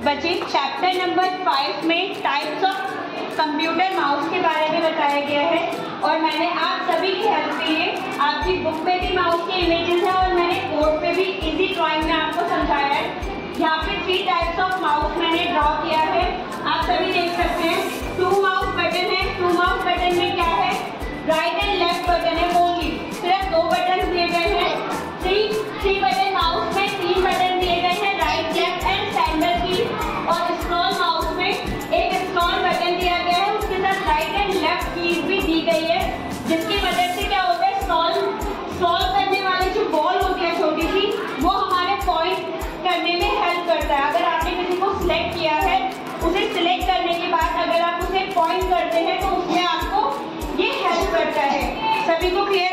बच्चे chapter number 5 में types of computer mouse के बारे में बताया गया है और मैंने आप सभी की हेल्प के लिए आपकी बुक में भी माउस के इमेजेस हैं और मैंने बोर्ड पे भी इजी ड्राइंग में आपको समझाया है। यहाँ पे 3 टाइप्स ऑफ माउस मैंने ड्रॉ किया है, आप सभी देख सकते हैं। 2 माउस बटन है, 2 माउस बटन में क्या है, राइट एंड लेफ्ट बटन है, ओनली सिर्फ 2 बटन दिए गए हैं। 3 बटन माउस में 3 बटन दिए गए हैं, राइट लेफ्ट एंड सेंटर की। और स्क्रॉल माउस में एक स्क्रॉल बटन दिया गया है, उसके साथ राइट एंड लेफ्ट कीज भी दी गई है, जिसकी मदद से क्या होता है, स्क्रॉल करने वाली जो बॉल होती है छोटी सी, वो हमारे पॉइंट करने में हेल्प करता है। अगर आपने किसी को सिलेक्ट किया है, उसे सिलेक्ट करने के बाद अगर आप उसे पॉइंट करते हैं तो उसमें आपको ये हेल्प करता है। सभी को क्लियर